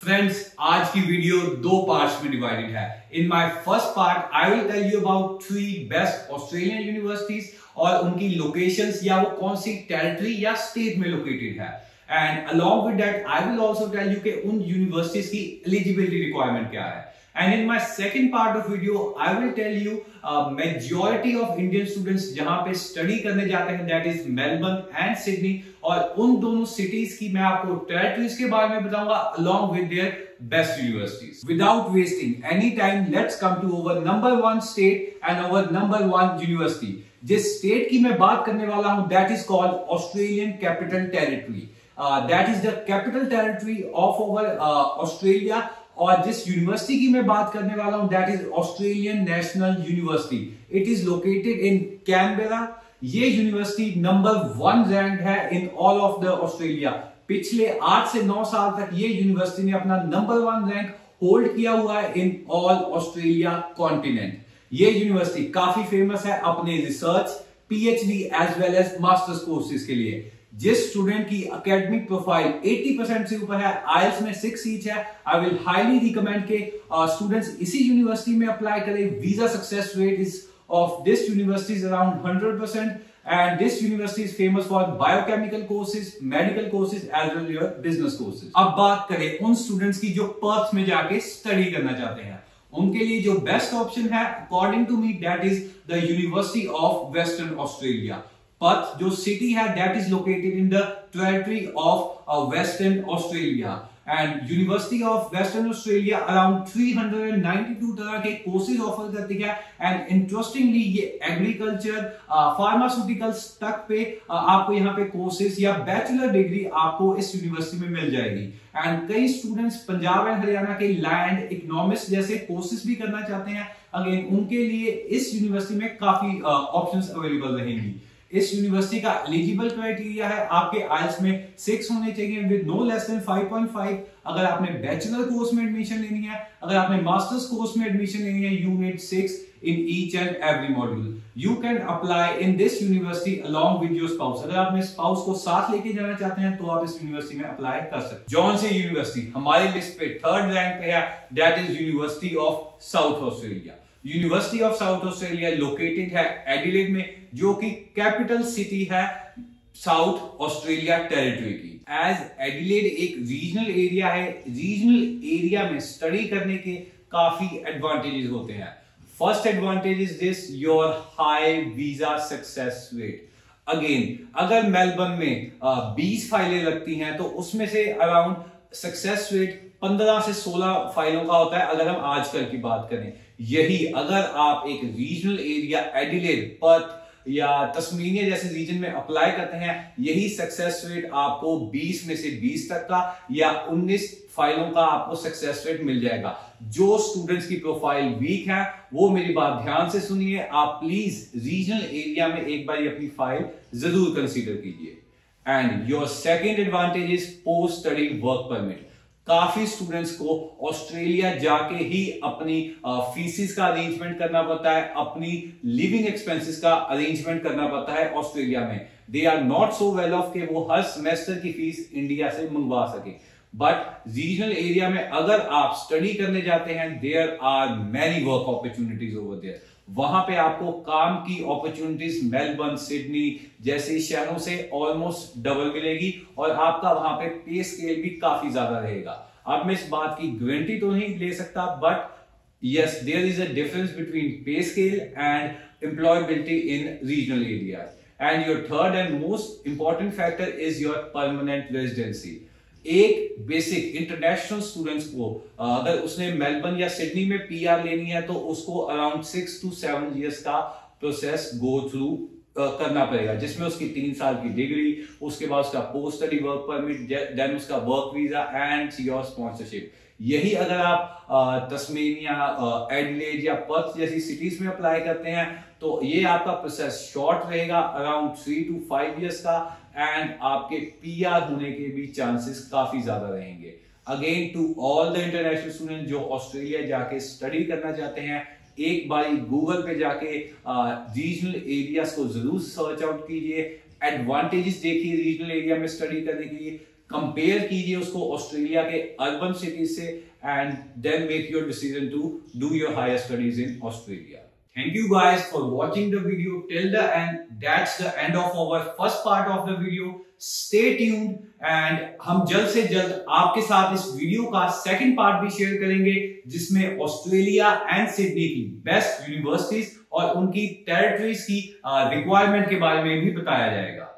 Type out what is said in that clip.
Friends, आज की video दो पार्ट्स में डिवाइडेड है। In my first part I will tell you about 3 best Australian universities और उनकी लोकेशंस या वो कौन सी टेरिटरी या स्टेट में लोकेटेड है। And along with that I will also tell you कि उन यूनिवर्सिटीज की एलिजिबिलिटी रिक्वायरमेंट क्या है। And in my second part of video, I will tell you majority of Indian students जहां पे स्टडी करने जाते हैं, that is Melbourne and Sydney, और उन दोनों सिटीज की मैं आपको टेरिटरीज के बारे में बताऊंगा along with their best universities. Without wasting any time, let's come to our number 1 state and our number 1 university. जिस स्टेट की मैं बात करने वाला हूं, that is called Australian Capital Territory. That is the capital territory of our Australia. और जिस university की मैं बात करने वाला हूं that is Australian National University. It is located in Canberra. ये यूनिवर्सिटी नंबर 1 रैंक है in all of the Australia. पिछले 8 से 9 साल तक ये यूनिवर्सिटी ने अपना नंबर 1 रैंक होल्ड किया हुआ है इन ऑल ऑस्ट्रेलिया कॉन्टिनेंट। ये यूनिवर्सिटी काफी फेमस है अपने research, PhD as well as masters courses के लिए। जिस स्टूडेंट की एकेडमिक प्रोफाइल 80% से ऊपर है, आईएलटीएस में 6 ईच है, आई विल हाईली रिकमेंड के स्टूडेंट्स इसी यूनिवर्सिटी में अप्लाई करें। Visa success rate is of this university is around 100% and this university is famous for biochemical courses, medical courses as well your business courses. अब बात करें उन students की जो पर्थ में जाके स्टडी करना चाहते हैं, उनके लिए जो बेस्ट ऑप्शन है according to me that is the University of Western Australia. Perth जो सिटी है that is located in the territory of Western Australia and University of Western Australia around 392 तरह के कोर्सेज ऑफर करती है। And interestingly ये agriculture, pharmaceuticals तक पे आपको यहाँ पे कोर्सेज या बैचलर डिग्री आपको इस यूनिवर्सिटी में मिल जाएगी। एंड कई स्टूडेंट्स पंजाब एंड हरियाणा के लैंड इकोनॉमिक्स जैसे कोर्सेज भी करना चाहते हैं। अगेन उनके लिए इस यूनिवर्सिटी में काफी ऑप्शंस अवेलेबल रहेंगी। इस यूनिवर्सिटी का एलिजिबल क्राइटेरिया है आपके आईएलटीएस में 6 होने चाहिए विद नो लेस देन 5.5। अगर आपने बैचलर कोर्स में एडमिशन लेनी है, अगर आपने मास्टर्स कोर्स में एडमिशन लेनी है, you need 6 in each and every module. You can apply in this university along with your spouse. अगर आप अपने स्पाउस को साथ लेके जाना चाहते हैं तो आप इस यूनिवर्सिटी में अप्लाई कर सकते हैं। जॉनसी यूनिवर्सिटी हमारी लिस्ट पे 3rd रैंक पे है, that is University of South Australia. University of South Australia located है एडिलेड में, जो कि कैपिटल सिटी है साउथ ऑस्ट्रेलिया टेरिटरी की। एज एडिलेड एक रीजनल एरिया है, रीजनल एरिया में स्टडी करने के काफी एडवांटेजेस होते हैं। First advantage is this, your high visa success rate. Again अगर मेलबर्न में 20 फाइलें लगती हैं तो उसमें से अराउंड सक्सेस रेट 15 से 16 फाइलों का होता है अगर हम आजकल की बात करें। यही अगर आप एक रीजनल एरिया एडिलेड, पर्थ या तस्मीनिया जैसे रीजन में अप्लाई करते हैं, यही सक्सेस रेट आपको 20 में से 20 तक का या 19 फाइलों का आपको सक्सेस रेट मिल जाएगा। जो स्टूडेंट्स की प्रोफाइल वीक है वो मेरी बात ध्यान से सुनिए, आप प्लीज रीजनल एरिया में एक बार अपनी फाइल जरूर कंसीडर कीजिए। And your second advantage is post study work permit. काफी स्टूडेंट्स को ऑस्ट्रेलिया जाके ही अपनी फीसिस का अरेंजमेंट करना पड़ता है, अपनी लिविंग एक्सपेंसेस का अरेंजमेंट करना पड़ता है ऑस्ट्रेलिया में। They are not so well off के वो हर सेमेस्टर की फीस इंडिया से मंगवा सके। बट रीजनल एरिया में अगर आप स्टडी करने जाते हैं, there are many work opportunities over there. वहां पे आपको काम की अपॉर्चुनिटीज मेलबर्न, सिडनी जैसे शहरों से ऑलमोस्ट डबल मिलेगी और आपका वहां पे पे स्केल भी काफी ज्यादा रहेगा। अब मैं इस बात की गारंटी तो नहीं ले सकता, but yes there is a difference between pay scale and employability in regional areas. And your third and most important factor is your permanent residency. एक बेसिक इंटरनेशनल स्टूडेंट्स को अगर उसने मेलबर्न या सिडनी में पीआर लेनी है तो उसको अराउंड 6 to 7 इयर्स का प्रोसेस गो थ्रू करना पड़ेगा, जिसमें उसकी 3 साल की डिग्री, उसके बाद उसका post study work permit, then उसका work visa and your sponsorship. यही अगर आप तस्मेनिया, एडिलेड या पर्थ जैसी सिटीज में अप्लाई करते हैं तो ये आपका प्रोसेस शॉर्ट रहेगा, अराउंड 3 to 5 इयर्स का, एंड आपके पीआर होने के भी चांसेस काफी ज्यादा रहेंगे। Again to all the international student जो ऑस्ट्रेलिया जाके स्टडी करना चाहते हैं, एक बार गूगल पे जाके रीजनल एरियाज को जरूर सर्च आउट कीजिए, एडवांटेजेस देखिए रीजनल एरिया में स्टडी करने के लिए। कंपेयर कीजिए उसको ऑस्ट्रेलिया के अर्बन सिटीज से and then make your decision to do your higher studies in Australia. Thank you guys for watching the video till the end. That's the end of our first part of the video. Stay tuned and हम जल्द से जल्द आपके साथ इस video का second part भी share करेंगे जिसमें ऑस्ट्रेलिया एंड सिडनी की बेस्ट यूनिवर्सिटीज और उनकी टेरिटरीज की रिक्वायरमेंट के बारे में भी बताया जाएगा.